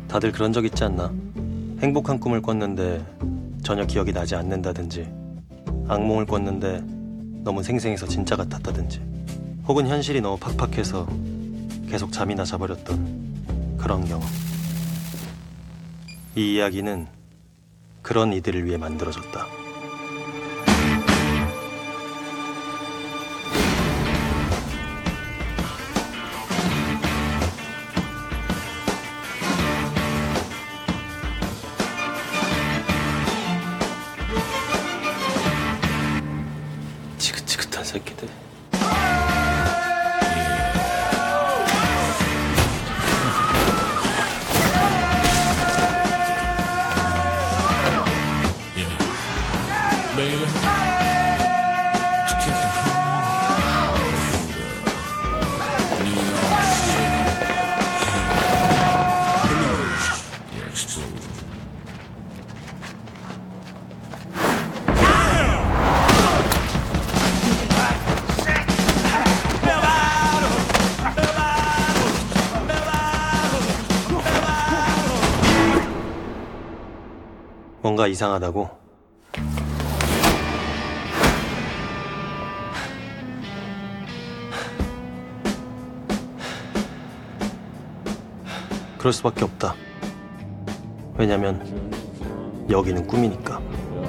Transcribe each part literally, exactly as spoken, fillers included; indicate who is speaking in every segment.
Speaker 1: 다들 그런 적 있지 않나? 행복한 꿈을 꿨는데 전혀 기억이 나지 않는다든지, 악몽을 꿨는데 너무 생생해서 진짜 같았다든지, 혹은 현실이 너무 팍팍해서 계속 잠이나 자버렸던 그런 경험. 이 이야기는 그런 이들을 위해 만들어졌다. 지긋지긋한 새끼들. 뭔가 이상하다고? 그럴 수밖에 없다. 왜냐면 여기는 꿈이니까.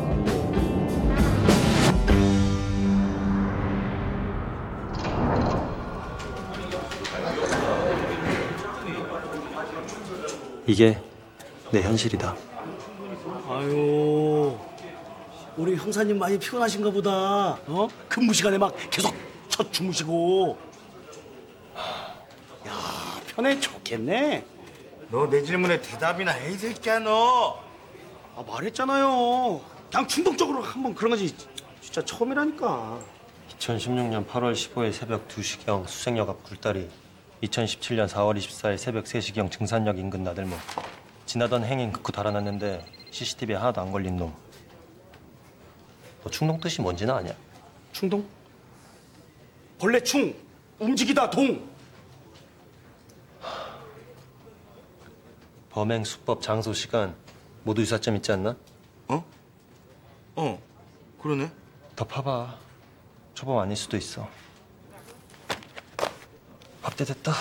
Speaker 1: 이게 내 현실이다.
Speaker 2: 아유, 우리 형사님 많이 피곤하신가 보다. 어? 근무 시간에 막 계속 첫 주무시고. 야, 편해 좋겠네.
Speaker 3: 너 내 질문에 대답이나 해, 이 새끼야, 너.
Speaker 2: 아, 말했잖아요. 그냥 충동적으로 한번 그런 거지. 진짜 처음이라니까.
Speaker 1: 이천십육 년 팔월 십오일 새벽 두 시경 수색역 앞 굴다리, 이천십칠 년 사월 이십사일 새벽 세 시경 증산역 인근 나들목. 지나던 행인 극후 달아났는데 씨씨티비에 하나도 안 걸린 놈. 너 충동 뜻이 뭔지는 아냐?
Speaker 2: 충동? 벌레 충, 움직이다 동.
Speaker 1: 범행 수법, 장소, 시간 모두 유사점 있지 않나?
Speaker 3: 어? 어, 그러네.
Speaker 1: 더 파봐. 초범 아닐 수도 있어. 밥때 됐다.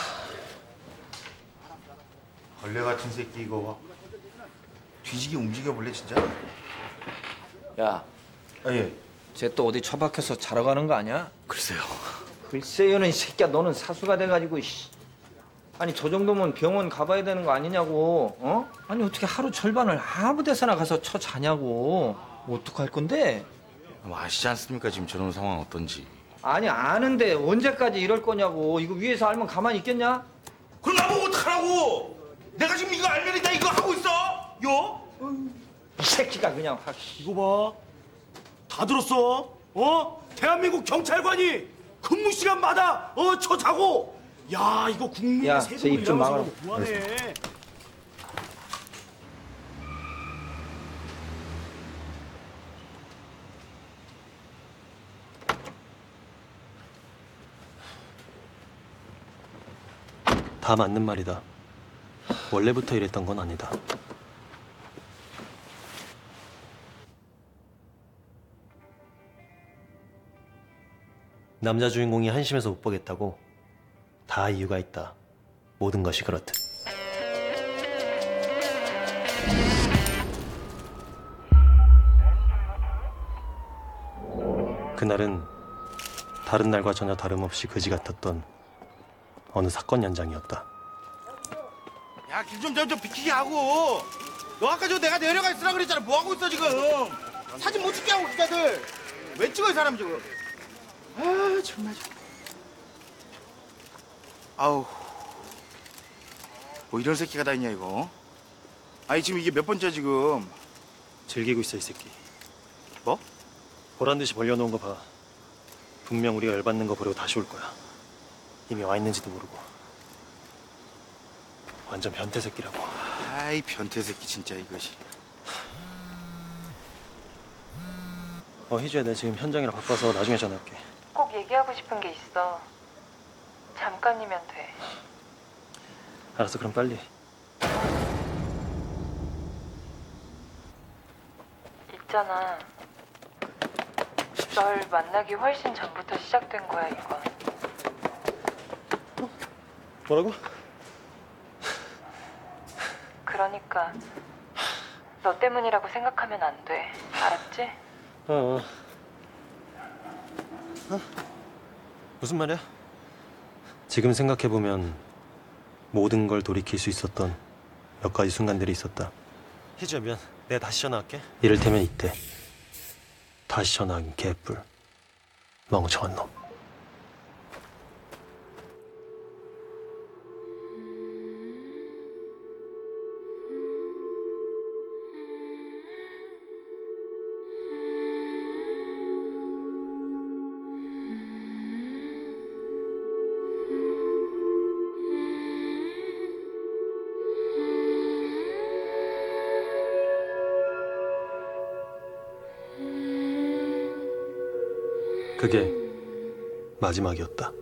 Speaker 3: 벌레 같은 새끼 이거. 뒤지게 움직여볼래, 진짜?
Speaker 4: 야,
Speaker 3: 아, 예.
Speaker 4: 쟤 또 어디 처박혀서 자러 가는 거 아니야?
Speaker 3: 글쎄요.
Speaker 4: 글쎄요는 이 새끼야, 너는 사수가 돼가지고 이씨. 아니 저 정도면 병원 가봐야 되는 거 아니냐고. 어? 아니 어떻게 하루 절반을 아무 데서나 가서 쳐 자냐고. 어떡할 건데?
Speaker 3: 뭐 아시지 않습니까, 지금 저런 상황 어떤지.
Speaker 4: 아니 아는데 언제까지 이럴 거냐고. 이거 위에서 알면 가만히 있겠냐?
Speaker 3: 그럼 나보고 어떡하라고! 내가 지금 이거 알면 나 이거 하고 있어! 요?
Speaker 4: 이 새끼가 그냥 확.
Speaker 2: 이거 봐. 다 들었어? 어? 대한민국 경찰관이 근무 시간마다 어, 쳐 자고. 야, 이거 국민의
Speaker 4: 야,
Speaker 2: 세금을
Speaker 4: 쟤입좀 막아라.
Speaker 2: 뭐하네.
Speaker 1: 다 맞는 말이다. 원래부터 이랬던 건 아니다. 남자 주인공이 한심해서 못 보겠다고? 다 이유가 있다. 모든 것이 그렇듯. 그날은 다른 날과 전혀 다름없이 그지 같았던 어느 사건 현장이었다.
Speaker 3: 야, 길 좀 좀 좀 비키게 하고. 너 아까 저 내가 내려가 있으라 그랬잖아. 뭐 하고 있어, 지금? 사진 못 찍게 하고, 기자들. 왜 찍어, 이 사람 지금? 아, 정말. 아우. 뭐 이런 새끼가 다 있냐, 이거? 아니, 지금 이게 몇 번째야, 지금?
Speaker 1: 즐기고 있어, 이 새끼.
Speaker 3: 뭐?
Speaker 1: 보란 듯이 벌려놓은 거 봐. 분명 우리가 열받는 거 보려고 다시 올 거야. 이미 와 있는지도 모르고. 완전 변태 새끼라고.
Speaker 3: 아이, 변태 새끼, 진짜 이것이.
Speaker 1: 어, 희주야, 내가 지금 현장이라 바빠서 나중에 전화할게.
Speaker 5: 꼭 얘기하고 싶은 게 있어. 잠깐이면 돼.
Speaker 1: 알았어, 그럼 빨리.
Speaker 5: 있잖아. 널 만나기 훨씬 전부터 시작된 거야, 이건.
Speaker 1: 뭐라고?
Speaker 5: 그러니까 너 때문이라고 생각하면 안 돼. 알았지?
Speaker 1: 어. 어? 무슨 말이야? 지금 생각해보면 모든 걸 돌이킬 수 있었던 몇 가지 순간들이 있었다. 희주야, 미안. 내가 다시 전화할게. 이를테면 이때 다시 전화하긴 개뿔. 멍청한 놈. 그게 마지막이었다.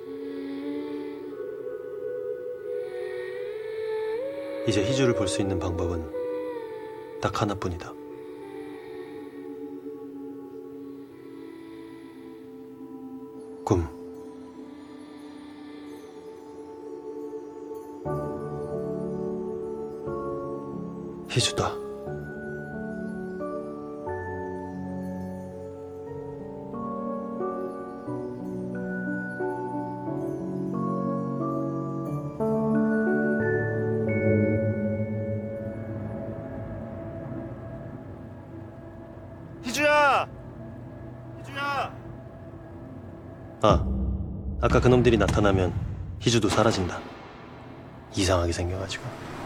Speaker 1: 이제 희주를 볼 수 있는 방법은 딱 하나뿐이다. 꿈. 희주다.
Speaker 2: 희주야! 희주야!
Speaker 1: 아, 아까 그놈들이 나타나면 희주도 사라진다. 이상하게 생겨가지고.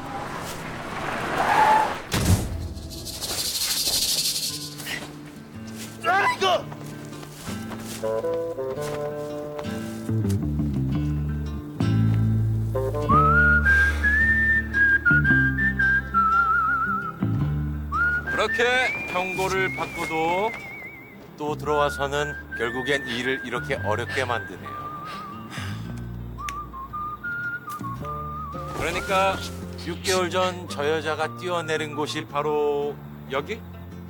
Speaker 2: 아, 이거!
Speaker 6: 그렇게 경고를 받고도 또 들어와서는 결국엔 일을 이렇게 어렵게 만드네요. 그러니까 육 개월 전 저 여자가 뛰어내린 곳이 바로 여기?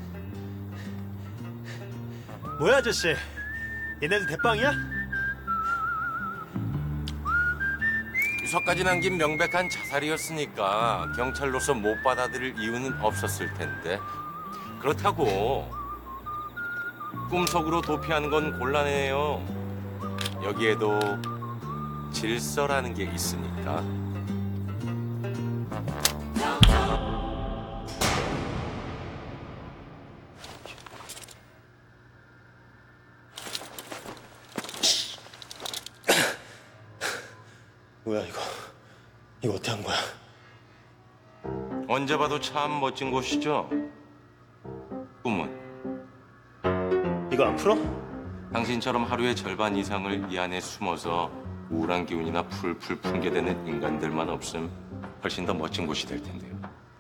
Speaker 2: 뭐야, 아저씨? 얘네들 대빵이야?
Speaker 6: 유서까지 남긴 명백한 자살이었으니까 경찰로서 못 받아들일 이유는 없었을 텐데 그렇다고 꿈속으로 도피하는 건 곤란해요. 여기에도 질서라는 게 있으니까.
Speaker 1: 뭐야 이거? 이거 어떻게 한 거야?
Speaker 6: 언제 봐도 참 멋진 곳이죠. 꿈은
Speaker 1: 이거 안 풀어?
Speaker 6: 당신처럼 하루의 절반 이상을 이 안에 숨어서 우울한 기운이나 풀풀 풍겨대는 인간들만 없음 훨씬 더 멋진 곳이 될 텐데요.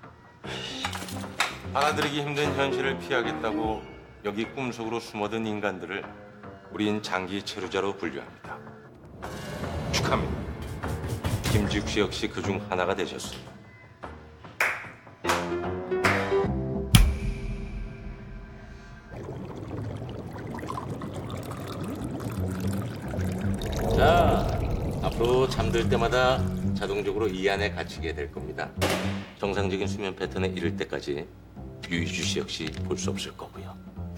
Speaker 6: 알아들이기 힘든 현실을 피하겠다고 여기 꿈속으로 숨어든 인간들을 우린 장기 체류자로 분류합니다. 축하합니다. 김지욱 씨 역시 그중 하나가 되셨어요. 자, 앞으로 잠들 때마다 자동적으로 이 안에 갇히게 될 겁니다. 정상적인 수면 패턴에 이를 때까지 유희주 씨 역시 볼 수 없을 거고요.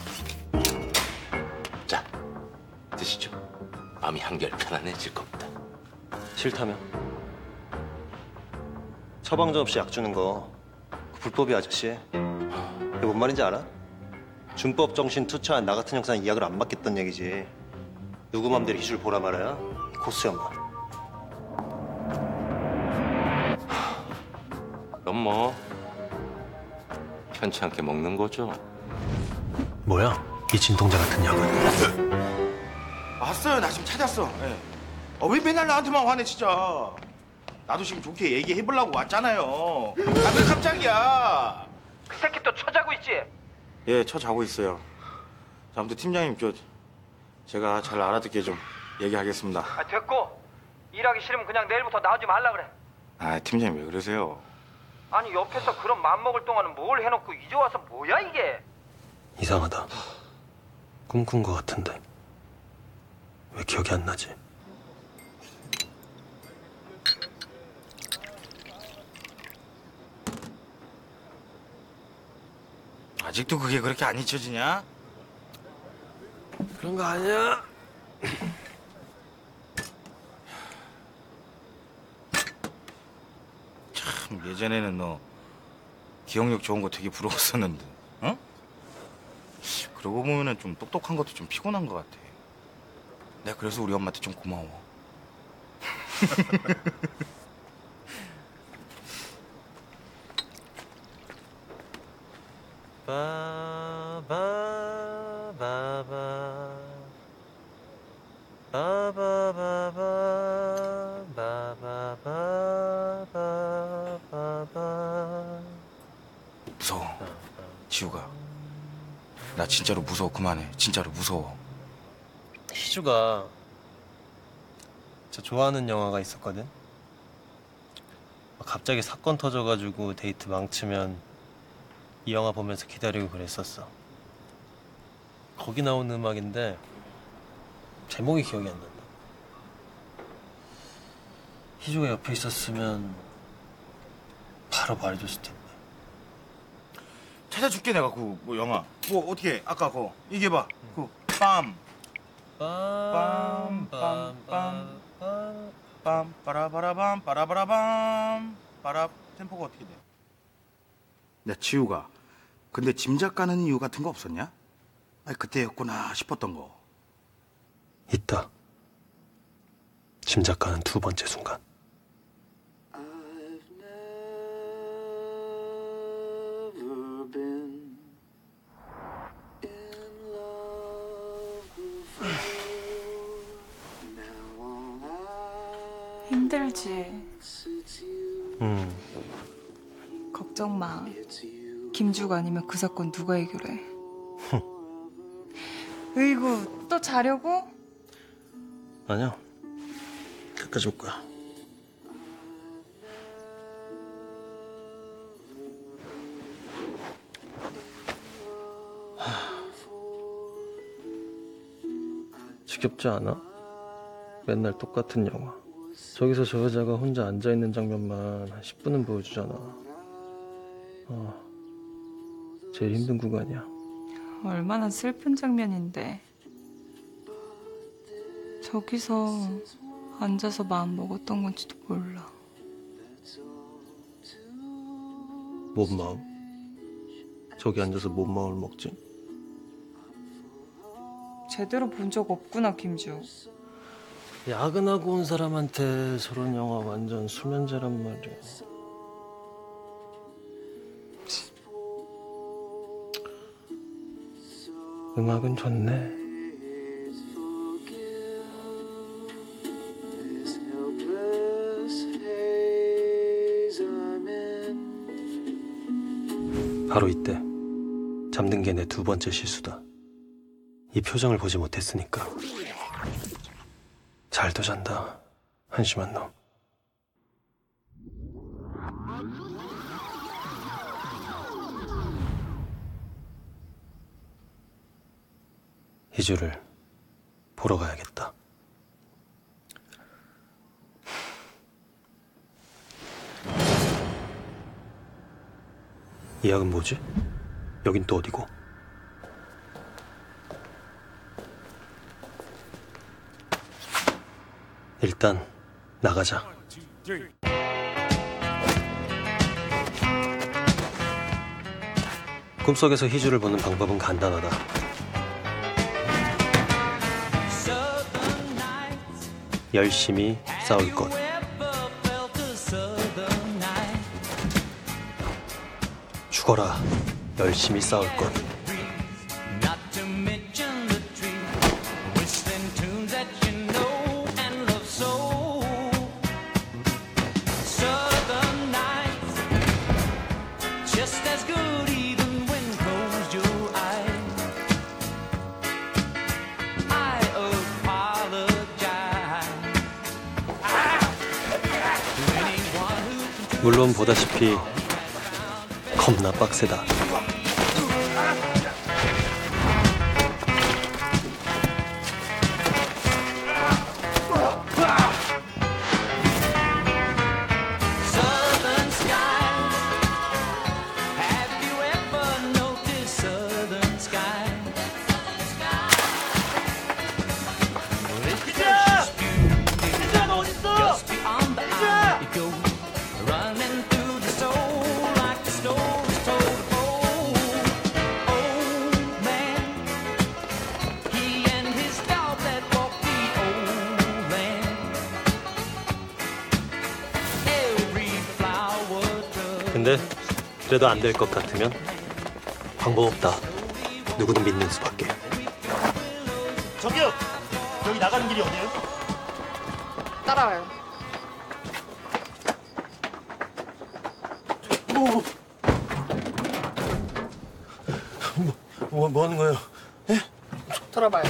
Speaker 6: 자, 드시죠. 마음이 한결 편안해질 겁니다.
Speaker 1: 싫다며? 처방전 없이 약 주는 거 그 불법이 아저씨. 이게 뭔 말인지 알아? 준법 정신 투철한 나 같은 형사는 이 약을 안 받겠다는 얘기지. 누구 맘대로 희주를 보라 말아야? 코스염아.
Speaker 6: 그럼 뭐 편치 않게 먹는 거죠.
Speaker 1: 뭐야? 이 진통제 같은 약은?
Speaker 3: 왔어요. 나 지금 찾았어. 예. 어, 왜 맨날 나한테만 화내 진짜. 나도 지금 좋게 얘기해보려고 왔잖아요. 아, 왜 깜짝이야.
Speaker 4: 그 새끼 또 쳐자고 있지?
Speaker 3: 예, 쳐 자고 있어요. 자, 아무튼 팀장님, 저 제가 잘 알아듣게 좀 얘기하겠습니다.
Speaker 4: 아, 됐고 일하기 싫으면 그냥 내일부터 나오지 말라 그래.
Speaker 3: 아, 팀장님 왜 그러세요?
Speaker 4: 아니 옆에서 그런 맘먹을 동안은 뭘 해놓고 이제 와서 뭐야 이게?
Speaker 1: 이상하다. 꿈꾼 것 같은데 왜 기억이 안 나지?
Speaker 3: 아직도 그게 그렇게 안 잊혀지냐?
Speaker 1: 그런 거 아니야.
Speaker 3: 참 예전에는 너 기억력 좋은 거 되게 부러웠었는데, 어? 그러고 보면은 좀 똑똑한 것도 좀 피곤한 것 같아. 내가 그래서 우리 엄마한테 좀 고마워.
Speaker 1: 바바바바 바바바바 바바바바바바.
Speaker 3: 무서워. 지우가. 나 진짜로 무서워. 그만해. 진짜로 무서워.
Speaker 1: 희주가 저 좋아하는 영화가 있었거든. 갑자기 사건 터져가지고 데이트 망치면 이 영화 보면서 기다리고 그랬었어. 거기 나오는 음악인데 제목이 기억이 안 난다. 희주가 옆에 있었으면 바로 말해줬을 텐데.
Speaker 3: 찾아줄게 내가 그 뭐 영화. 뭐 어떻게 아까 그거 이게 봐. 그 빰. 빰, 빰, 빰, 빰, 빠라바라밤, 빠라바라밤, 빠라. 템포가 어떻게 돼? 야, 지우가. 근데 짐작 가는 이유 같은 거 없었냐? 아니, 그때였구나 싶었던 거.
Speaker 1: 있다. 짐작 가는 두 번째 순간.
Speaker 7: 힘들지.
Speaker 1: 음.
Speaker 7: 걱정 마. 김주가 아니면 그 사건 누가 해결해? 으이구, 또 자려고?
Speaker 1: 아니야. 끝까지 올 거야. 지겹지 않아? 맨날 똑같은 영화. 저기서 저 여자가 혼자 앉아있는 장면만 한 십 분은 보여주잖아. 어, 제일 힘든 구간이야.
Speaker 7: 얼마나 슬픈 장면인데. 저기서 앉아서 마음 먹었던 건지도 몰라.
Speaker 1: 뭔 마음? 저기 앉아서 뭔 마음을 먹지?
Speaker 7: 제대로 본 적 없구나, 김주.
Speaker 1: 야근하고 온 사람한테 저런 영화 완전 수면제란 말이야. 음악은 좋네. 바로 이때 잠든 게 내 두 번째 실수다. 이 표정을 보지 못했으니까. 잘도 잔다, 한심한 놈. 희주를 보러 가야겠다. 이 약은 뭐지? 여긴 또 어디고? 일단 나가자. 꿈속에서 희주를 보는 방법은 간단하다. 열심히 싸울 것. 죽어라. 열심히 싸울 것. 물론 보다시피 겁나 빡세다. 근데 그래도 안 될 것 같으면 방법 없다. 누구든 믿는 수밖에.
Speaker 2: 저기요, 여기 나가는 길이 어디예요?
Speaker 7: 따라와요.
Speaker 1: 뭐, 뭐 하는 거예요?
Speaker 7: 돌아봐요.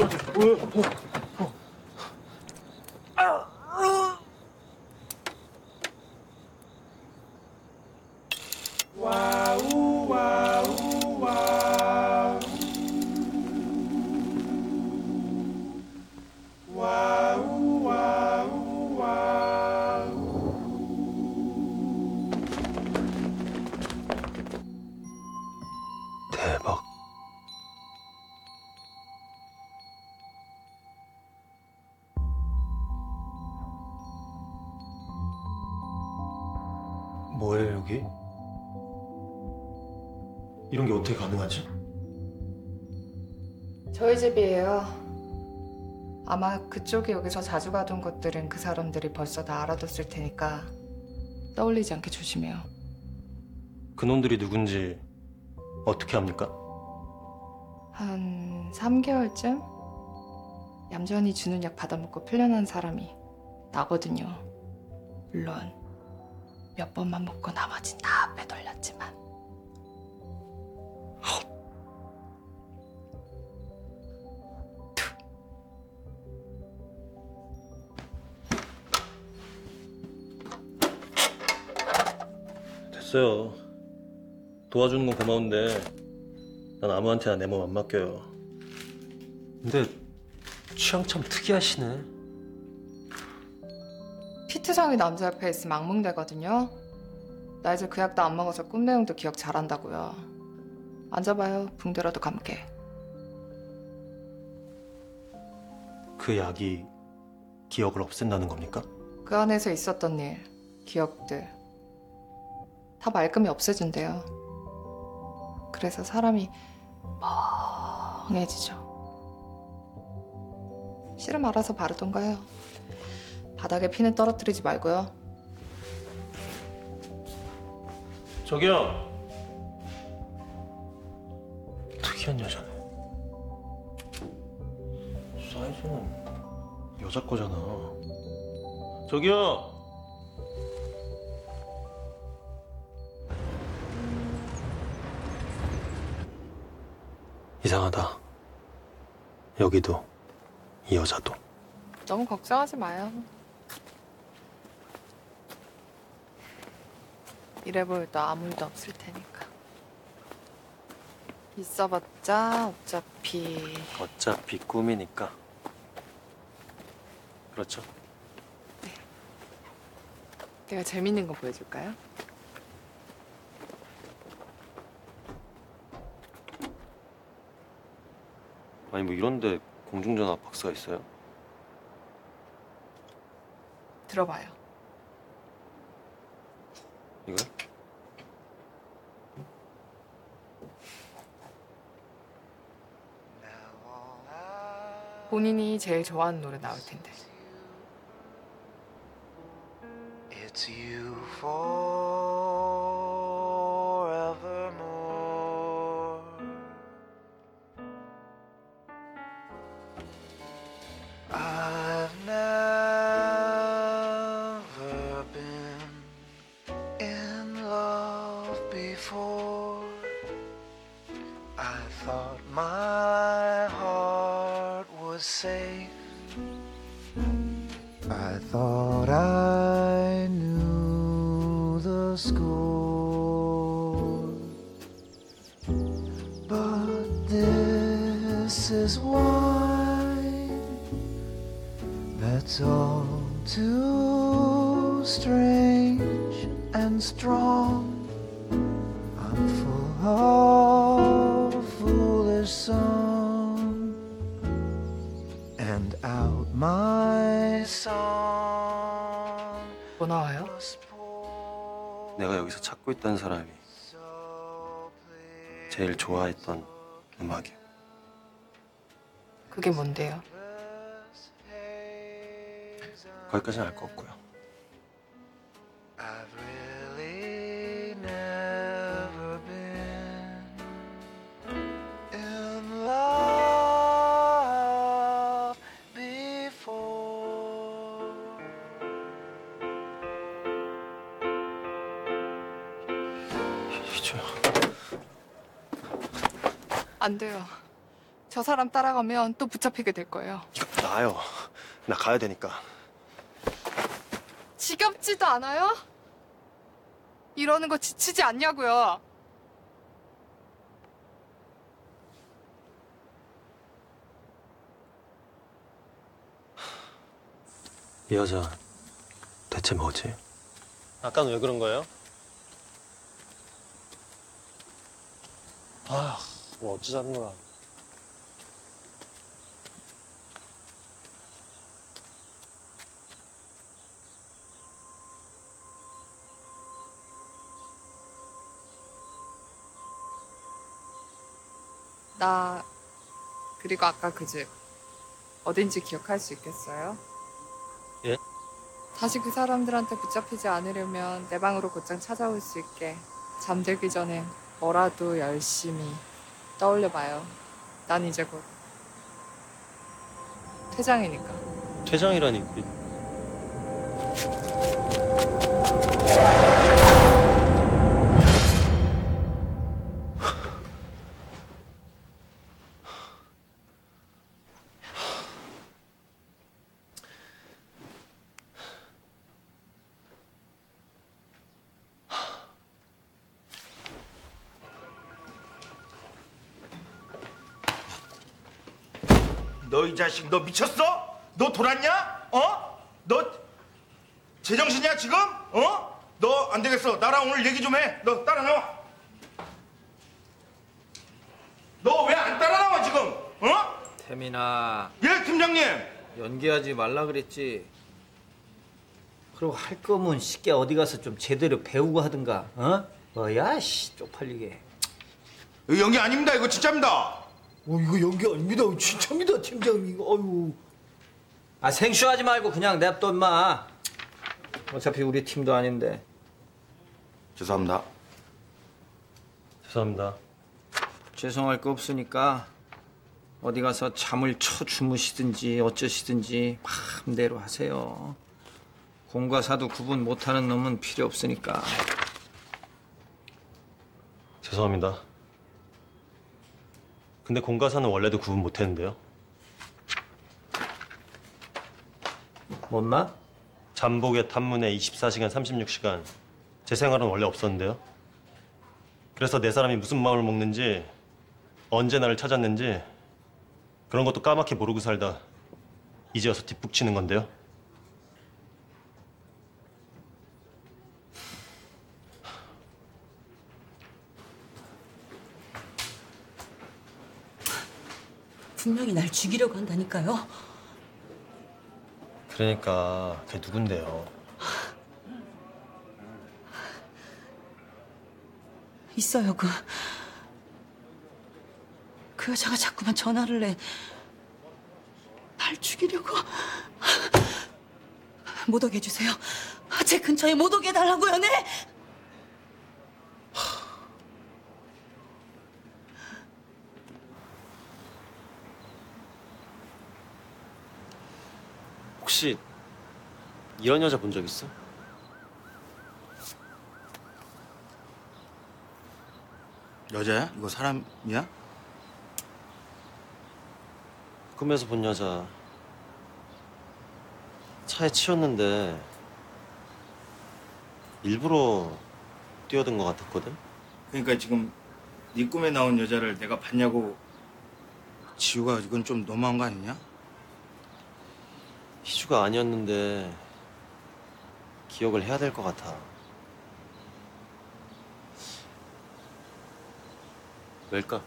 Speaker 1: 대박. 뭐예요, 여기? 이런 게 어떻게 가능하지?
Speaker 8: 저희 집이에요. 아마 그쪽이 여기서 자주 가던 것들은 그 사람들이 벌써 다 알아뒀을 테니까 떠올리지 않게 조심해요.
Speaker 1: 그놈들이 누군지 어떻게 합니까?
Speaker 8: 한 삼 개월쯤? 얌전히 주는 약 받아먹고 풀려난 사람이 나거든요. 물론 몇 번만 먹고 나머진 다 빼돌렸지만.
Speaker 1: 됐어요. 도와주는 건 고마운데 난 아무한테나 내 몸 안 맡겨요. 근데 취향 참 특이하시네.
Speaker 8: 피트성이 남자 옆에 있으면 악몽되거든요. 나 이제 그 약도 안 먹어서 꿈 내용도 기억 잘한다고요. 앉아봐요. 붕대라도 감게.
Speaker 1: 그 약이 기억을 없앤다는 겁니까?
Speaker 8: 그 안에서 있었던 일, 기억들 다 말끔히 없애준대요. 그래서 사람이 멍해지죠. 싫으면 알아서 바르던가요. 바닥에 피는 떨어뜨리지 말고요.
Speaker 1: 저기요. 특이한 여자네. 사이즈는 여자 거잖아. 저기요. 이상하다. 여기도 이 여자도.
Speaker 8: 너무 걱정하지 마요. 이래 보여도 아무 일도 없을 테니까. 있어봤자 어차피.
Speaker 1: 어차피 꿈이니까. 그렇죠?
Speaker 8: 내가 재밌는 거 보여줄까요?
Speaker 1: 아니 뭐 이런데 공중전화 박스가 있어요?
Speaker 8: 들어봐요.
Speaker 1: 이거?
Speaker 8: 본인이 제일 좋아하는 노래 나올 텐데.
Speaker 9: It's you forevermore. I've never been in love before. I thought my heart was safe. I thought I knew the score, but this is wine that's all too strange and strong. I'm full of a foolish song, and out my song.
Speaker 8: 뭐 나와요?
Speaker 1: 내가 여기서 찾고 있던 사람이 제일 좋아했던 음악이요.
Speaker 8: 그게 뭔데요?
Speaker 1: 거기까지는 알 거 없고요.
Speaker 9: I've really never
Speaker 1: 비켜.
Speaker 8: 안 돼요. 저 사람 따라가면 또 붙잡히게 될 거예요.
Speaker 1: 나요. 나 가야 되니까.
Speaker 8: 지겹지도 않아요? 이러는 거 지치지 않냐고요.
Speaker 1: 이 여자 대체 뭐지? 아까는 왜 그런 거예요? 아, 뭐 어쩌자는 거야.
Speaker 8: 나 그리고 아까 그 집 어딘지 기억할 수 있겠어요?
Speaker 1: 예?
Speaker 8: 다시 그 사람들한테 붙잡히지 않으려면 내 방으로 곧장 찾아올 수 있게 잠들기 전에 뭐라도 열심히 떠올려봐요. 난 이제 곧 퇴장이니까.
Speaker 1: 퇴장이라니.
Speaker 3: 너 이 자식 너 미쳤어? 너 돌았냐? 어? 너 제정신이야 지금? 어? 너 안 되겠어. 나랑 오늘 얘기 좀 해. 너 따라 나와. 너 왜 안 따라 나와 지금? 어?
Speaker 4: 태민아,
Speaker 3: 예, 팀장님.
Speaker 4: 연기하지 말라 그랬지. 그리고 할 거면 쉽게 어디 가서 좀 제대로 배우고 하든가. 어? 뭐야, 씨, 쪽팔리게.
Speaker 3: 이거 연기 아닙니다. 이거 진짜입니다.
Speaker 4: 어, 이거 연기 아닙니다. 진짜입니다, 팀장님. 이거, 어휴. 아, 생쇼하지 말고 그냥 냅둬, 임마. 어차피 우리 팀도 아닌데.
Speaker 3: 죄송합니다.
Speaker 1: 죄송합니다.
Speaker 4: 죄송할 거 없으니까 어디 가서 잠을 쳐 주무시든지 어쩌시든지 마음대로 하세요. 공과 사도 구분 못하는 놈은 필요 없으니까.
Speaker 1: 죄송합니다. 근데 공과사는 원래도 구분 못했는데요.
Speaker 4: 뭔 말?
Speaker 1: 잠복에 탐문에 이십사 시간 삼십육 시간 제 생활은 원래 없었는데요. 그래서 내 사람이 무슨 마음을 먹는지 언제 나를 찾았는지 그런 것도 까맣게 모르고 살다 이제 와서 뒷북 치는 건데요.
Speaker 10: 분명히 날 죽이려고 한다니까요.
Speaker 1: 그러니까 그게 누군데요?
Speaker 10: 있어요. 그, 그 여자가 자꾸만 전화를 해. 날 죽이려고. 못 오게 해주세요. 제 근처에 못 오게 해달라고요, 네?
Speaker 1: 혹시 이런 여자 본 적 있어?
Speaker 3: 여자야? 이거 사람이야?
Speaker 1: 꿈에서 본 여자 차에 치였는데 일부러 뛰어든 것 같았거든?
Speaker 3: 그러니까 지금 네 꿈에 나온 여자를 내가 봤냐고. 지우가 이건 좀 너무한 거 아니냐?
Speaker 1: 희주가 아니었는데 기억을 해야 될 것 같아. 왜일까?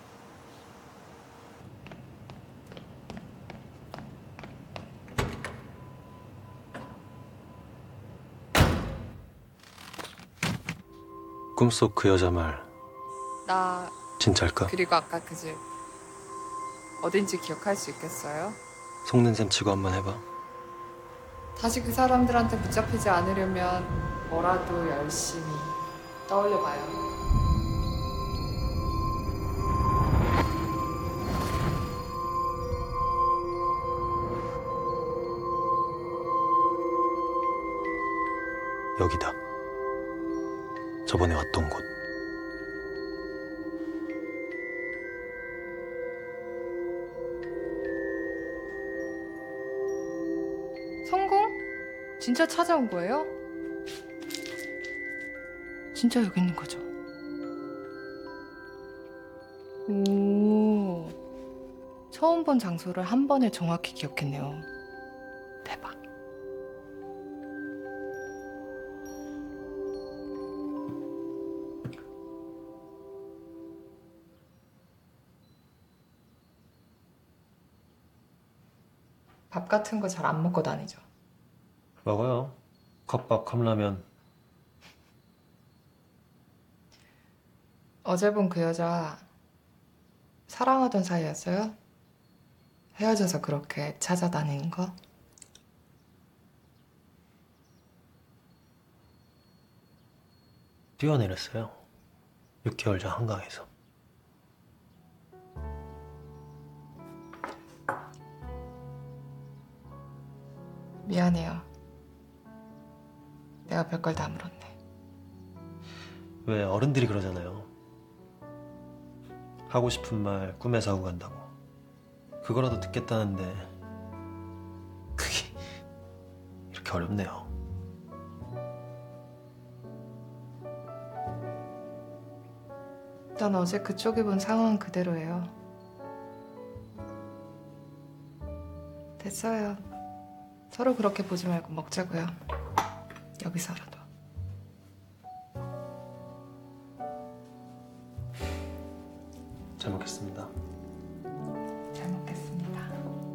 Speaker 1: 꿈속 그 여자 말
Speaker 8: 나
Speaker 1: 진짜일까?
Speaker 8: 그리고 아까 그 집 어딘지 기억할 수 있겠어요?
Speaker 1: 속는 셈 치고 한번 해봐.
Speaker 8: 다시 그 사람들한테 붙잡히지 않으려면 뭐라도 열심히 떠올려봐요.
Speaker 1: 여기다. 저번에 왔던 곳.
Speaker 8: 진짜 찾아온 거예요? 진짜 여기 있는 거죠? 오, 처음 본 장소를 한 번에 정확히 기억했네요. 대박. 밥 같은 거 잘 안 먹고 다니죠?
Speaker 1: 먹어요. 컵밥, 컵라면.
Speaker 8: 어제 본 그 여자 사랑하던 사이였어요? 헤어져서 그렇게 찾아다니는 거?
Speaker 1: 뛰어내렸어요. 육 개월 전 한강에서.
Speaker 8: 미안해요. 내가 별걸 다 물었네.
Speaker 1: 왜 어른들이 그러잖아요. 하고 싶은 말 꿈에서 하고 간다고. 그거라도 듣겠다는데 그게 이렇게 어렵네요.
Speaker 8: 난 어제 그쪽이 본 상황은 그대로예요. 됐어요. 서로 그렇게 보지 말고 먹자고요. 여기서라도.
Speaker 1: 잘 먹겠습니다.
Speaker 8: 잘 먹겠습니다.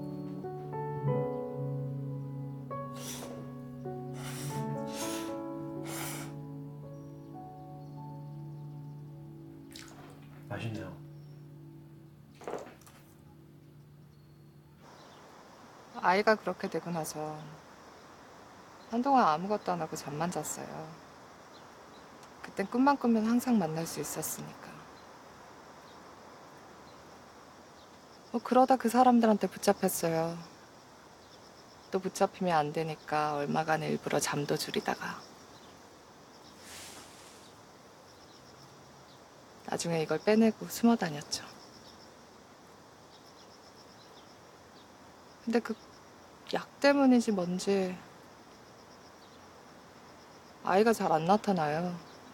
Speaker 1: 맛있네요.
Speaker 8: 아이가 그렇게 되고 나서 한동안 아무것도 안 하고 잠만 잤어요. 그땐 꿈만 꾸면 항상 만날 수 있었으니까. 뭐 그러다 그 사람들한테 붙잡혔어요. 또 붙잡히면 안 되니까 얼마간 일부러 잠도 줄이다가 나중에 이걸 빼내고 숨어 다녔죠. 근데 그 약 때문인지 뭔지 아이가 잘 안 나타나요.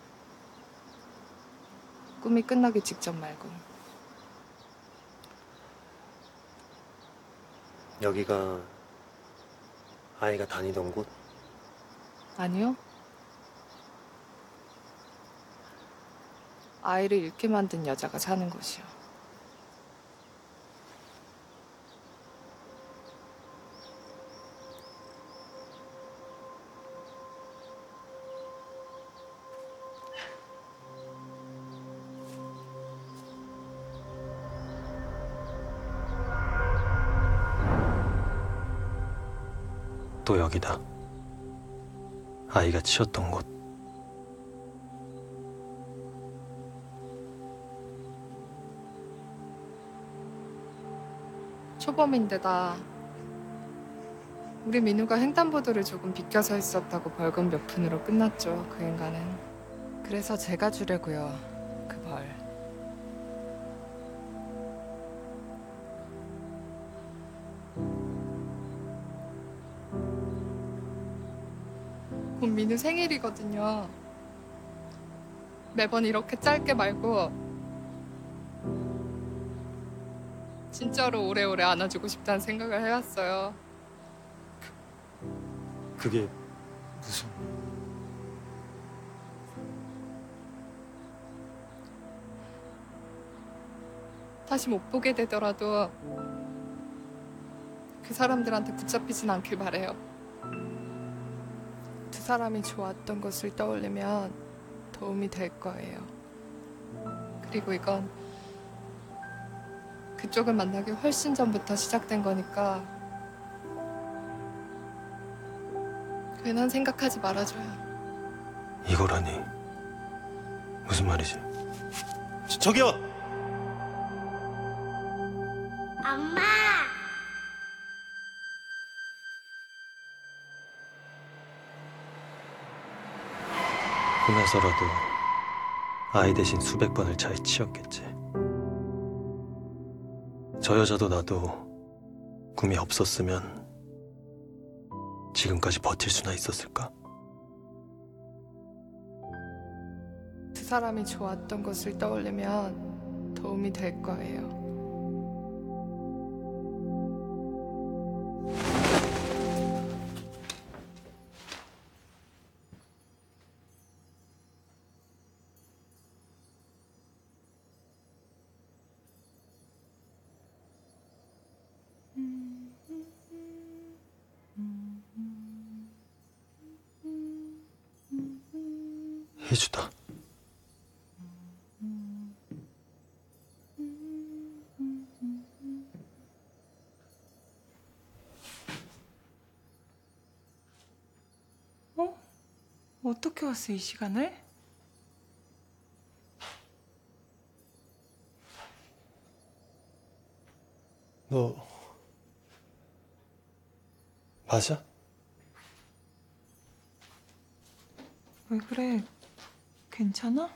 Speaker 8: 꿈이 끝나기 직전 말고.
Speaker 1: 여기가 아이가 다니던 곳?
Speaker 8: 아니요. 아이를 잃게 만든 여자가 사는 곳이요.
Speaker 1: 또 여기다. 아이가 치웠던 곳.
Speaker 8: 초범인데다 우리 민우가 횡단보도를 조금 비껴서 있었다고 벌금 몇 푼으로 끝났죠. 그 인간은. 그래서 제가 주려고요. 그 벌. 곧 민우 생일이거든요. 매번 이렇게 짧게 말고 진짜로 오래오래 안아주고 싶다는 생각을 해왔어요.
Speaker 1: 그게 무슨...
Speaker 8: 다시 못 보게 되더라도 그 사람들한테 붙잡히진 않길 바래요. 두 사람이 좋았던 것을 떠올리면 도움이 될 거예요. 그리고 이건 그쪽을 만나기 훨씬 전부터 시작된 거니까 괜한 생각하지 말아줘요.
Speaker 1: 이거라니 무슨 말이지?
Speaker 2: 저, 저기요.
Speaker 11: 엄마!
Speaker 1: 꿈에서라도 아이 대신 수백 번을 차에 치였겠지. 저 여자도 나도 꿈이 없었으면 지금까지 버틸 수나 있었을까?
Speaker 8: 두 사람이 좋았던 것을 떠올리면 도움이 될 거예요.
Speaker 1: 희주다.
Speaker 7: 어? 어떻게 왔어, 이 시간에?
Speaker 1: 너 맞아?
Speaker 7: 왜 그래? 괜찮아?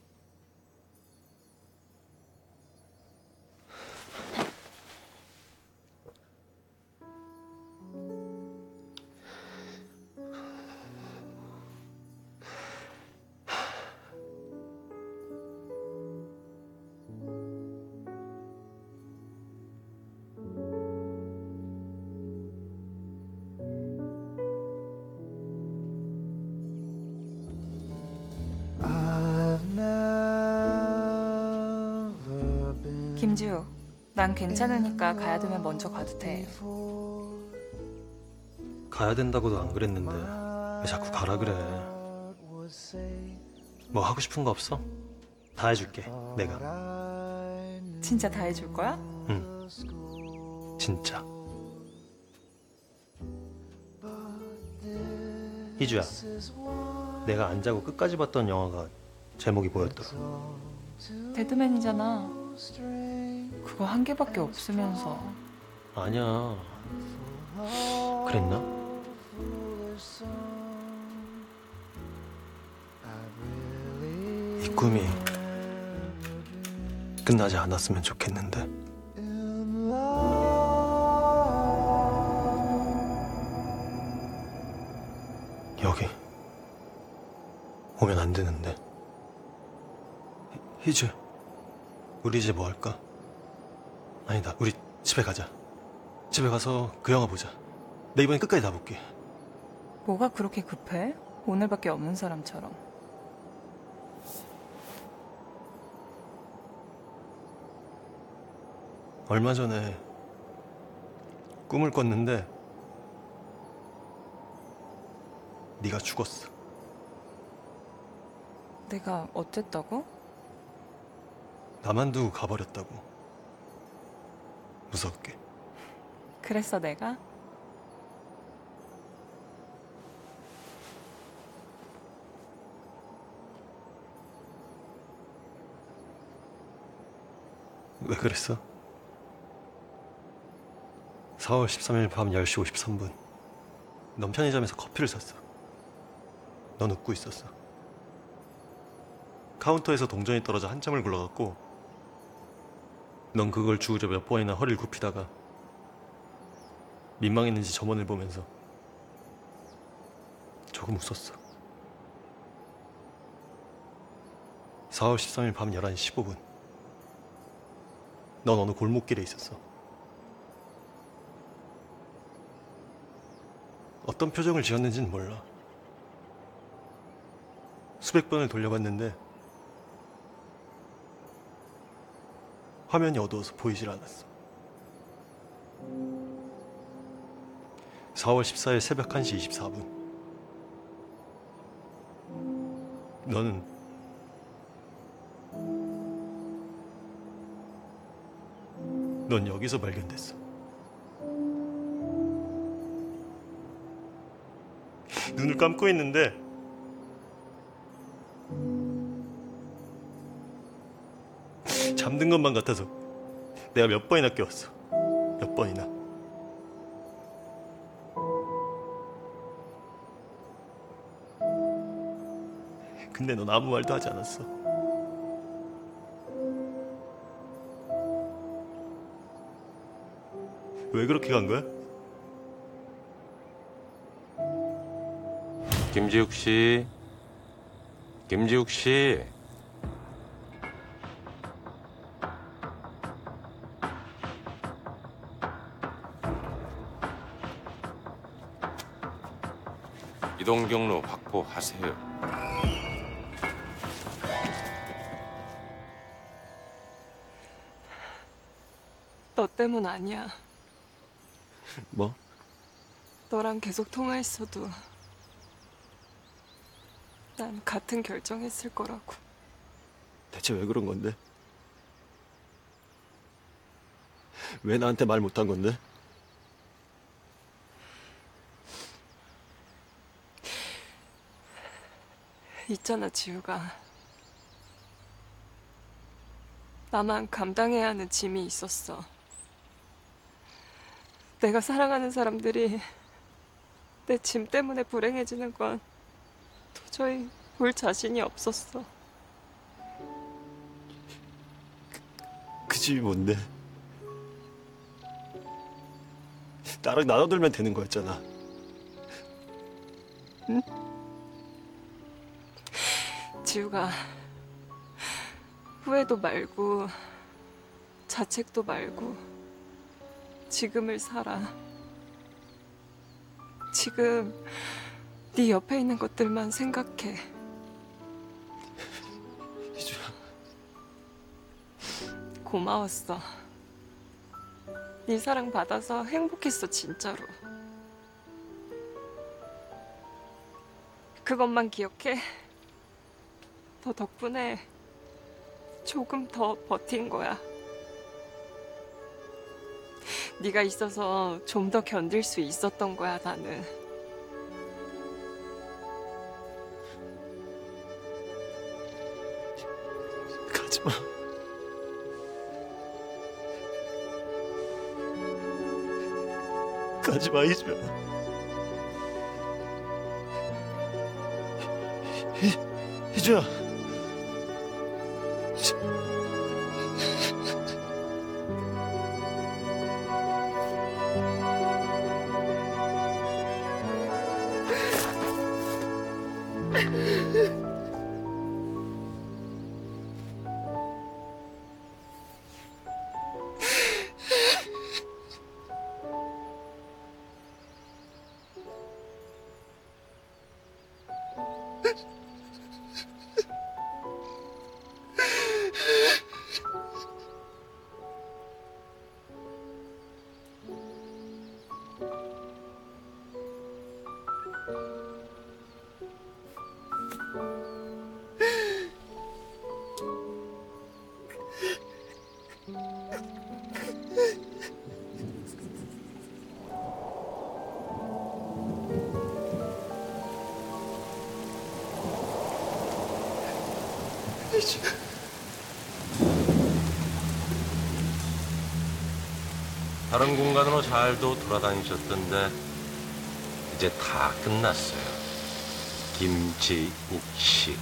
Speaker 7: 김지우, 난 괜찮으니까 가야 되면 먼저 가도 돼.
Speaker 1: 가야 된다고도 안 그랬는데 왜 자꾸 가라 그래? 뭐 하고 싶은 거 없어? 다 해줄게, 내가.
Speaker 7: 진짜 다 해줄 거야?
Speaker 1: 응, 진짜. 희주야, 내가 안 자고 끝까지 봤던 영화가 제목이 뭐였더라?
Speaker 7: 데드맨이잖아. 그거 한 개밖에 없으면서.
Speaker 1: 아니야. 그랬나? 이 꿈이 끝나지 않았으면 좋겠는데. 여기 오면 안 되는데. 희- 희주, 우리 이제 뭐 할까? 아니다, 우리 집에 가자. 집에 가서 그 영화 보자. 내 이번엔 끝까지 다 볼게.
Speaker 7: 뭐가 그렇게 급해? 오늘밖에 없는 사람처럼.
Speaker 1: 얼마 전에 꿈을 꿨는데 네가 죽었어.
Speaker 7: 내가 어쨌다고?
Speaker 1: 나만 두고 가버렸다고. 무섭게.
Speaker 7: 그랬어, 내가?
Speaker 1: 왜 그랬어? 사월 십삼일 밤 열 시 오십삼 분. 넌 편의점에서 커피를 샀어. 넌 웃고 있었어. 카운터에서 동전이 떨어져 한참을 굴러갔고 넌 그걸 주우려 몇 번이나 허리를 굽히다가 민망했는지 점원을 보면서 조금 웃었어. 사월 십삼일 밤 열한 시 십오 분. 넌 어느 골목길에 있었어. 어떤 표정을 지었는지는 몰라. 수백 번을 돌려봤는데 화면이 어두워서 보이질 않았어. 사월 십사일 새벽 한 시 이십사 분. 너는 넌 여기서 발견됐어. 눈을 감고 있는데 잠든 것만 같아서 내가 몇 번이나 깨웠어. 몇 번이나. 근데 넌 아무 말도 하지 않았어. 왜 그렇게 간 거야?
Speaker 6: 김지욱 씨, 김지욱 씨. 이동 경로 확보하세요.
Speaker 7: 너 때문 아니야.
Speaker 1: 뭐?
Speaker 7: 너랑 계속 통화했어도 난 같은 결정했을 거라고.
Speaker 1: 대체 왜 그런 건데? 왜 나한테 말 못한 건데?
Speaker 7: 있잖아, 지우가. 나만 감당해야 하는 짐이 있었어. 내가 사랑하는 사람들이 내 짐 때문에 불행해지는 건 도저히 볼 자신이 없었어.
Speaker 1: 그 집이 뭔데? 나랑 나눠들면 되는 거였잖아.
Speaker 7: 응? 지우가 후회도 말고 자책도 말고 지금을 살아. 지금 네 옆에 있는 것들만 생각해.
Speaker 1: 희주야.
Speaker 7: 고마웠어. 네 사랑 받아서 행복했어, 진짜로. 그것만 기억해. 너 덕분에 조금 더 버틴 거야. 네가 있어서 좀 더 견딜 수 있었던 거야, 나는.
Speaker 1: 가지 마. 가지 마, 희주야. 희, 희주야.
Speaker 6: 다른 공간으로 잘도 돌아다니셨던데 이제 다 끝났어요. 김지욱 씨.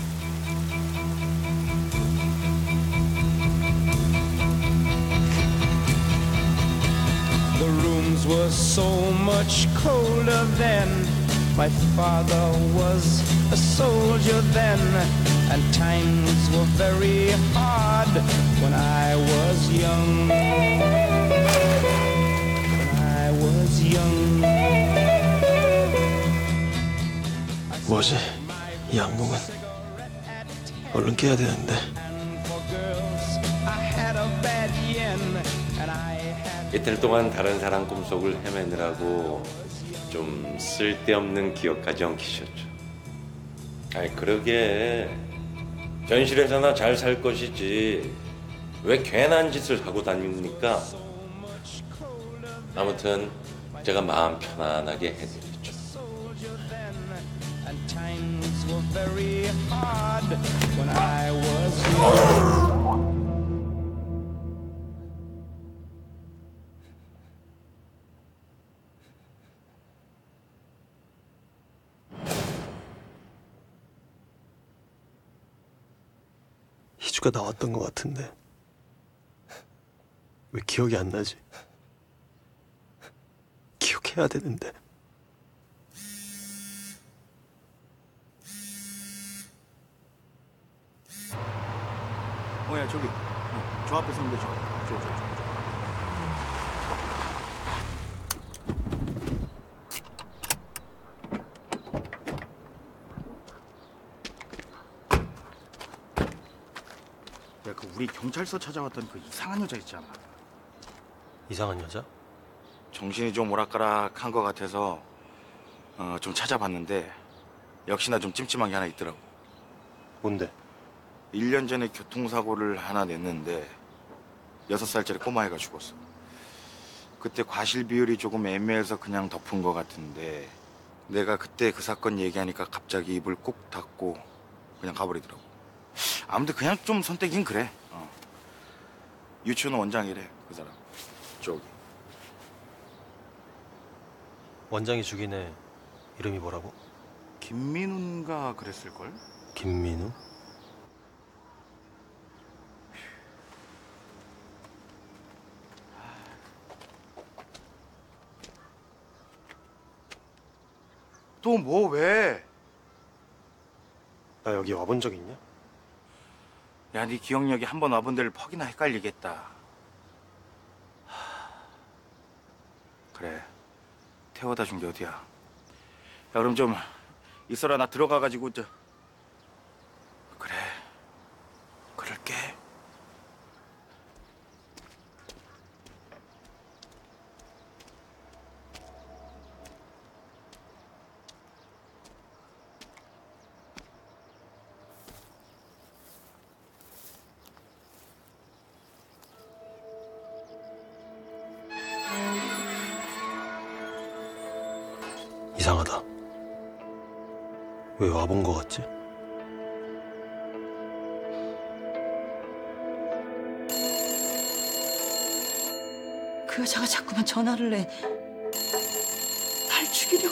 Speaker 12: The rooms were so much colder then. My father was a soldier then, and times were very hard when I was young. When I was young.
Speaker 1: 뭐지? 이 악몽은 얼른 깨야 되는데.
Speaker 12: I had a bad yen, and I had
Speaker 6: 이틀 동안 다른 사람 꿈속을 헤매느라고 좀 쓸데없는 기억까지 엉키셨죠. 아이 그러게 현실에서나 잘 살 것이지 왜 괜한 짓을 하고 다닙니까? 아무튼 제가 마음 편안하게 해드리죠.
Speaker 12: and times were very hard when I was young.
Speaker 1: 희주가 나왔던 것 같은데 왜 기억이 안 나지? 기억해야 되는데.
Speaker 3: 어야 저기 어, 저 앞에 서면 돼. 저, 저, 저, 저. 야, 그 우리 경찰서 찾아왔던 그 이상한 여자 있잖아.
Speaker 1: 이상한 여자?
Speaker 3: 정신이 좀 오락가락한 것 같아서 어, 좀 찾아봤는데 역시나 좀 찜찜한 게 하나 있더라고.
Speaker 1: 뭔데?
Speaker 3: 일 년 전에 교통사고를 하나 냈는데 여섯 살짜리 꼬마애가 죽었어. 그때 과실 비율이 조금 애매해서 그냥 덮은 것 같은데 내가 그때 그 사건 얘기하니까 갑자기 입을 꼭 닫고 그냥 가버리더라고. 아무튼 그냥 좀 선택인 그래. 어. 유치원 원장이래 그 사람. 저기.
Speaker 1: 원장이 죽인 애 이름이 뭐라고?
Speaker 3: 김민훈가 그랬을걸?
Speaker 1: 김민우?
Speaker 3: 또 뭐 왜?
Speaker 1: 나 여기 와본 적 있냐?
Speaker 3: 야, 네 기억력이 한 번 와본 데를 퍽이나 헷갈리겠다. 하... 그래, 태워다 준 게 어디야? 야, 그럼 좀 있어라. 나 들어가가지고 저... 그래, 그럴게.
Speaker 1: 이상하다. 왜 와본 거 같지?
Speaker 10: 그 여자가 자꾸만 전화를 해. 날 죽이려고.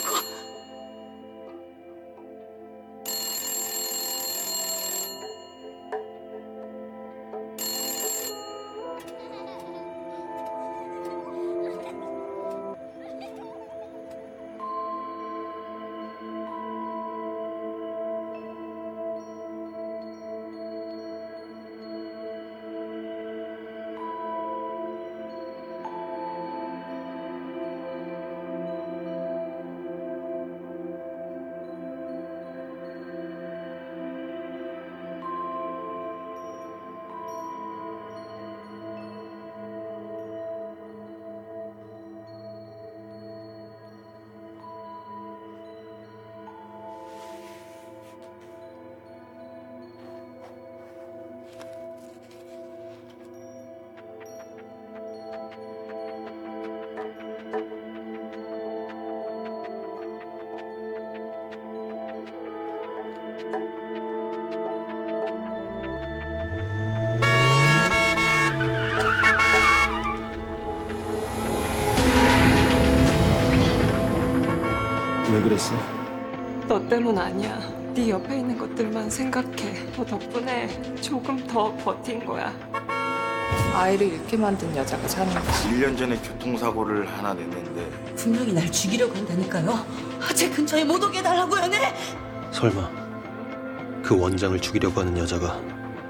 Speaker 1: 왜 그랬어?
Speaker 7: 너 때문 아니야. 네 옆에 있는 것들만 생각해. 너 덕분에 조금 더 버틴 거야.
Speaker 8: 아이를 잃게 만든 여자가 사는 거지.
Speaker 3: 일 년 전에 교통사고를 하나 냈는데
Speaker 10: 분명히 날 죽이려고 한다니까요. 아, 제 근처에 못 오게 해달라고요, 네?
Speaker 1: 설마 그 원장을 죽이려고 하는 여자가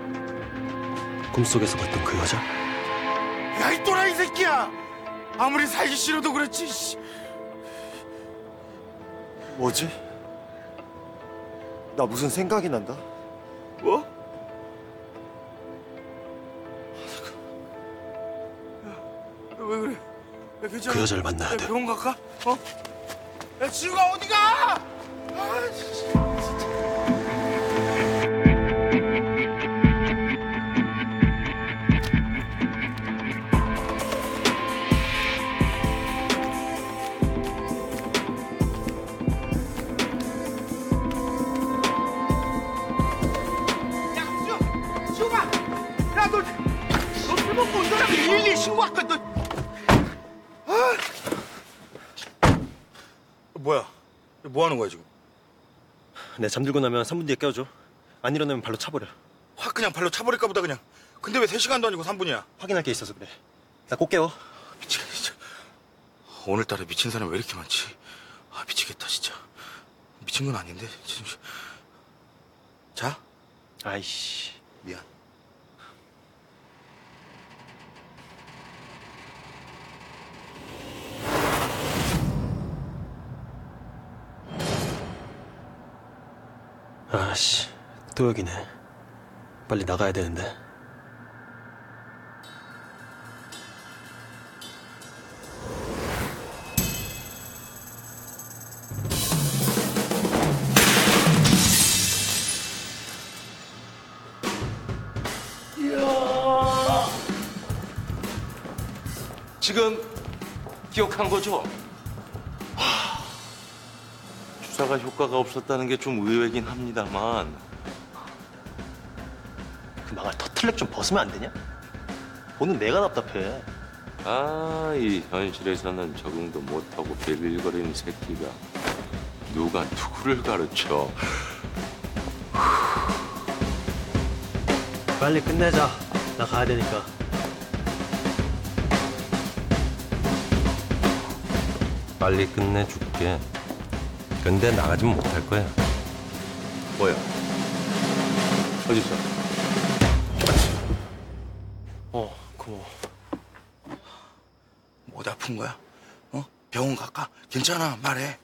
Speaker 1: 꿈속에서 봤던 그 여자?
Speaker 3: 야, 이 또라이 새끼야! 아무리 살기 싫어도 그렇지. 씨.
Speaker 1: 뭐지? 나 무슨 생각이 난다.
Speaker 3: 뭐? 야, 왜 그래? 야, 괜찮아?
Speaker 1: 그 여자를 만나야
Speaker 3: 야,
Speaker 1: 돼.
Speaker 3: 병원 갈까? 어? 야, 지우가 어디가? 아, 진짜. 먹고 이 사람이 일일이 신고할까? 너. 아. 뭐야? 뭐 하는 거야 지금?
Speaker 1: 내 잠들고 나면 삼 분 뒤에 깨워줘. 안 일어나면 발로 차버려.
Speaker 3: 확 그냥 발로 차버릴까 보다 그냥. 근데 왜 세 시간도 아니고 삼 분이야?
Speaker 1: 확인할 게 있어서 그래. 나 꼭 깨워.
Speaker 3: 미치겠다 진짜. 오늘따라 미친 사람 왜 이렇게 많지? 아 미치겠다 진짜. 미친 건 아닌데. 지금. 자?
Speaker 1: 아이씨.
Speaker 3: 미안.
Speaker 1: 아씨, 또 여기네. 빨리 나가야 되는데.
Speaker 6: 지금 기억한 거죠? 하, 주사가 효과가 없었다는 게 좀 의외긴 합니다만
Speaker 1: 그 망할 터틀넥 좀 벗으면 안 되냐? 보는 내가 답답해.
Speaker 6: 아, 이 현실에서는 적응도 못하고 빌빌거리는 새끼가 누가 누구를 가르쳐.
Speaker 1: 빨리 끝내자. 나 가야 되니까.
Speaker 6: 빨리 끝내줄게. 근데 나가진 못할 거야. 뭐야? 어딨어?
Speaker 1: 어, 고마워.
Speaker 3: 못 아픈 거야? 어? 병원 갈까? 괜찮아, 말해.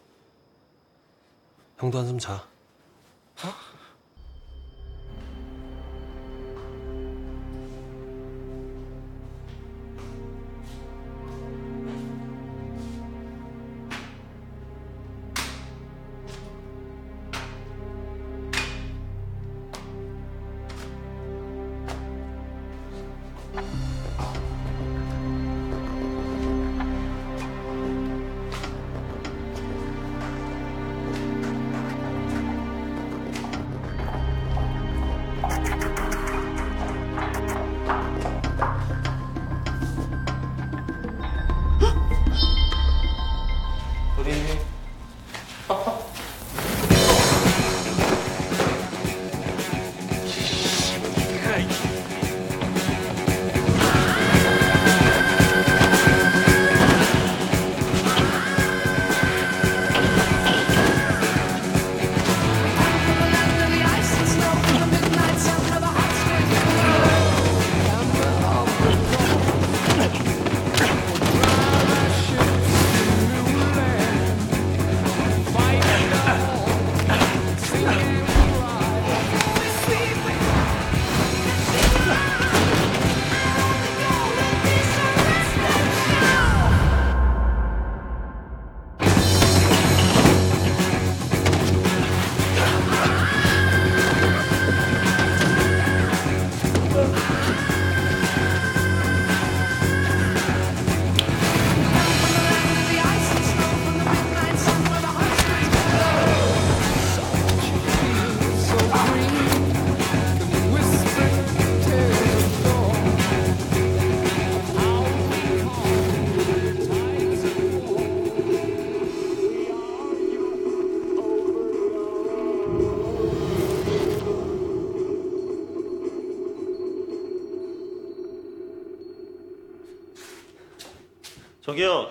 Speaker 1: 형도 한숨 자.
Speaker 6: 어디 있니?
Speaker 1: 저기요.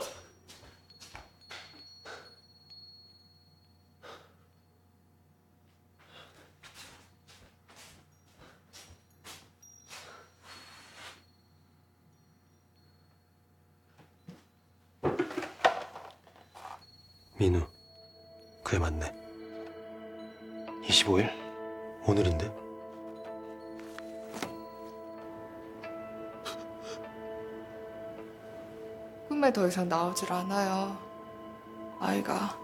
Speaker 1: 민우, 그게 맞네. 이십오 일? 오늘인데?
Speaker 8: 꿈에 더 이상 나오질 않아요. 아이가.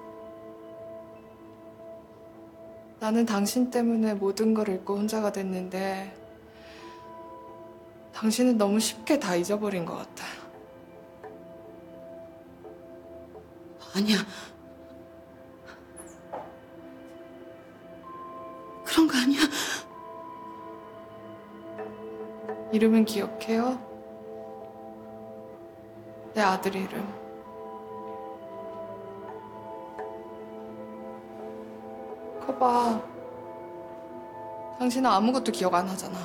Speaker 8: 나는 당신 때문에 모든 걸 잃고 혼자가 됐는데 당신은 너무 쉽게 다 잊어버린 것 같아.
Speaker 10: 아니야. 그런 거 아니야.
Speaker 8: 이름은 기억해요? 내 아들 이름. 거봐. 당신은 아무것도 기억 안 하잖아.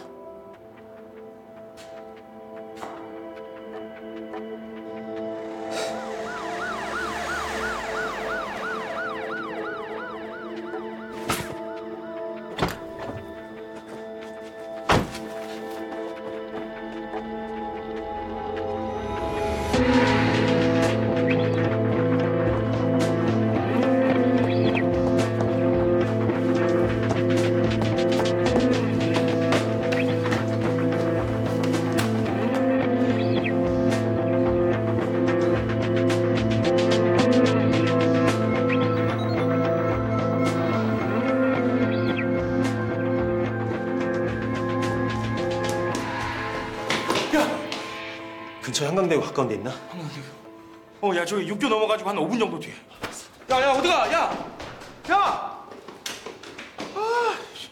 Speaker 1: 근처 한강대교 가까운 데 있나?
Speaker 2: 어, 야, 저기 육교 넘어가지고 한 오 분 정도 뒤에. 야, 야, 어디가? 야! 야! 아, 씨.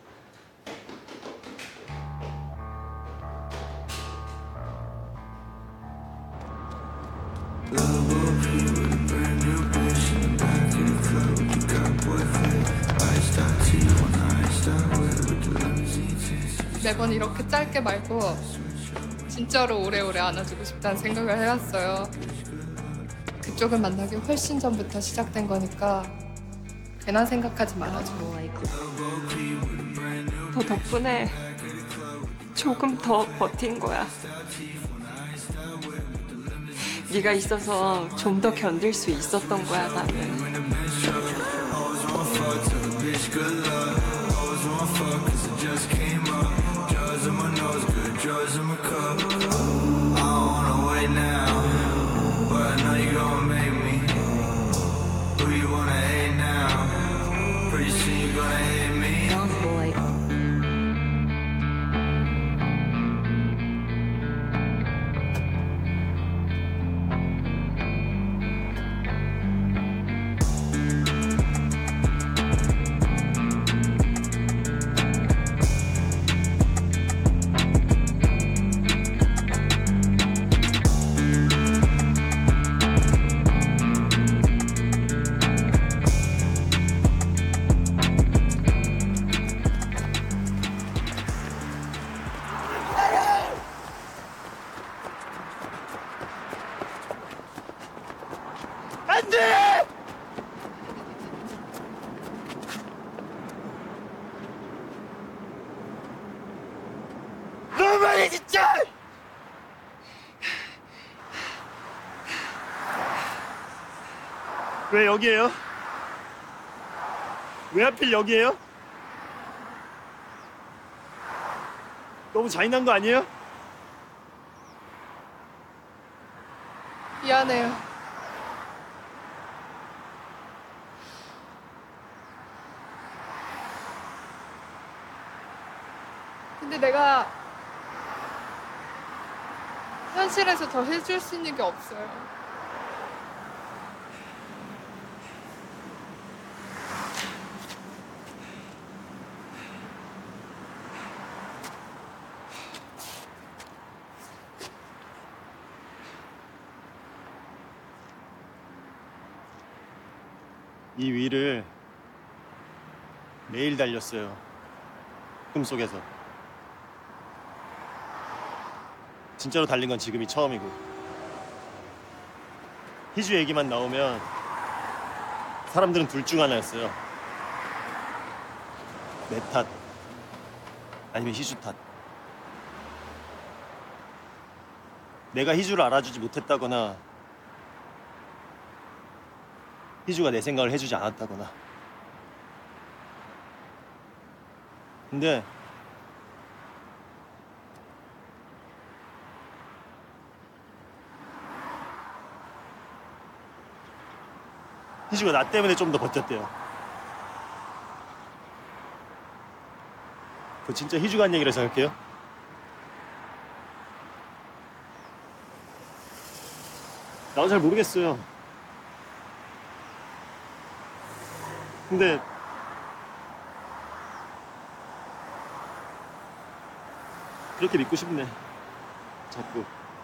Speaker 8: 매번 이렇게 짧게 말고 진짜로 오래오래 안아주고 싶다는 생각을 해왔어요. 그쪽을 만나기 훨씬 전부터 시작된 거니까 괜한 생각하지 말아줘.
Speaker 7: 너 덕분에 조금 더 버틴 거야. 네가 있어서 좀 더 견딜 수 있었던 거야, 나는.
Speaker 2: 안 돼! 너무하네, 진짜! 왜 여기에요? 왜 하필 여기에요? 너무 잔인한 거 아니에요?
Speaker 8: 미안해요. 근데 내가 현실에서 더 해줄 수 있는 게 없어요.
Speaker 1: 이 위를 매일 달렸어요. 꿈속에서. 진짜로 달린 건 지금이 처음이고. 희주 얘기만 나오면 사람들은 둘 중 하나였어요. 내 탓, 아니면 희주 탓. 내가 희주를 알아주지 못했다거나 희주가 내 생각을 해주지 않았다거나. 근데 희주가 나 때문에 좀 더 버텼대요. 그거 진짜 희주가 한 얘기라 생각해요? 나도 잘 모르겠어요. 근데 그렇게 믿고 싶네. 자꾸.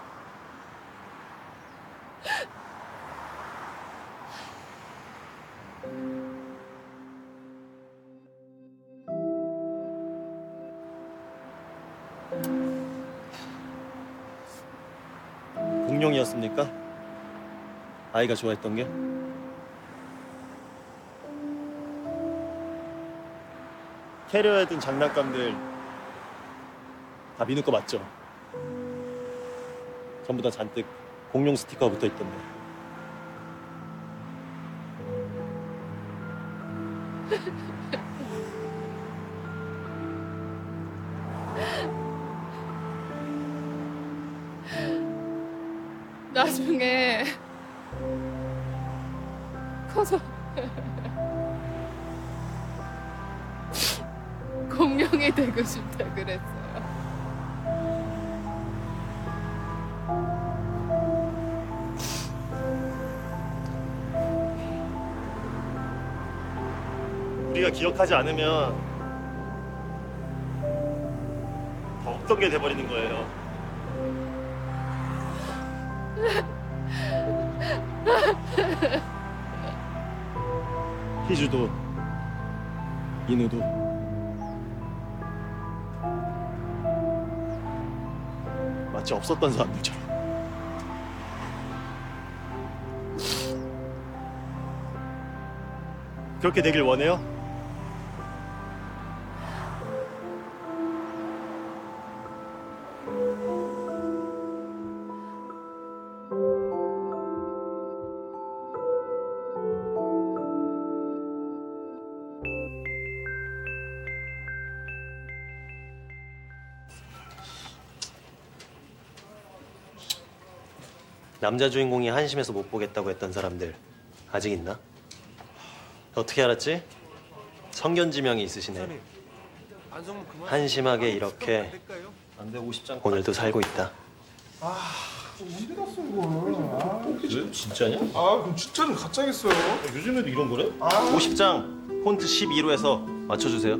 Speaker 1: 공룡이었습니까? 아이가 좋아했던 게? 캐리어에 든 장난감들 다 민우 거 맞죠? 전부 다 잔뜩 공룡 스티커가 붙어있던데.
Speaker 8: 나중에 커서 공룡이 되고 싶다 그랬어요.
Speaker 2: 우리가 기억하지 않으면 더 없던 게 돼버리는 거예요. 희주도 인우도 마치 없었던 사람들처럼. 그렇게 되길 원해요?
Speaker 1: 남자 주인공이 한심해서 못 보겠다고 했던 사람들 아직 있나? 어떻게 알았지? 성견지명이 있으시네. 한심하게 이렇게 오늘도 살고 있다.
Speaker 13: 언제 갔어 이걸?
Speaker 2: 그래? 진짜냐?
Speaker 13: 아 그럼 진짜는 가짜겠어요.
Speaker 2: 요즘에도 이런 거래?
Speaker 1: 오십 장 폰트 십이로 해서 맞춰주세요.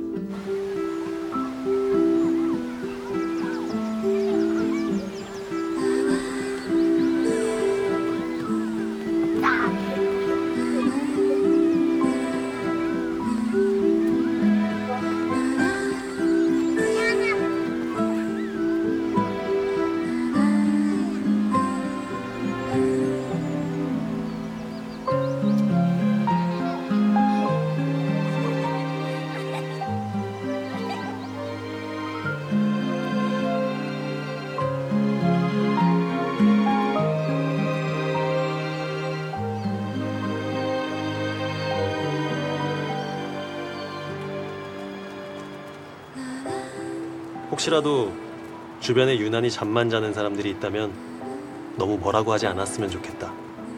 Speaker 1: 혹시라도 주변에 유난히 잠만 자는 사람들이 있다면 너무 뭐라고 하지 않았으면 좋겠다.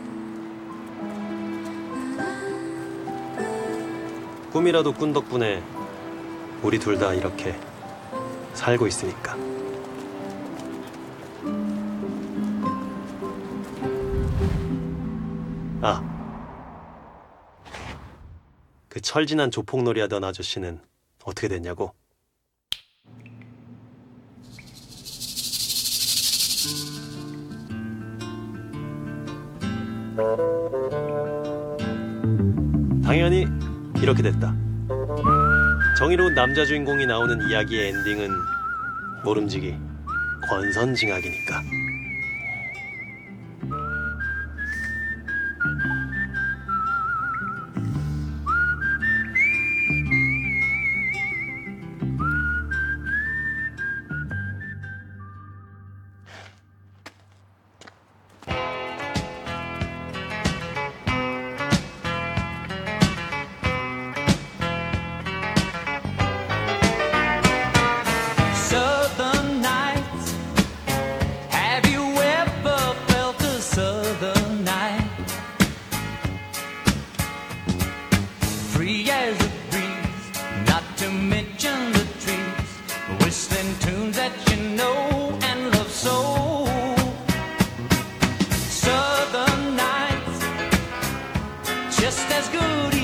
Speaker 1: 꿈이라도 꾼 덕분에 우리 둘 다 이렇게 살고 있으니까. 아, 그 철진한 조폭놀이 하던 아저씨는 어떻게 됐냐고? 당연히 이렇게 됐다. 정의로운 남자 주인공이 나오는 이야기의 엔딩은 모름지기 권선징악이니까.
Speaker 12: Just as good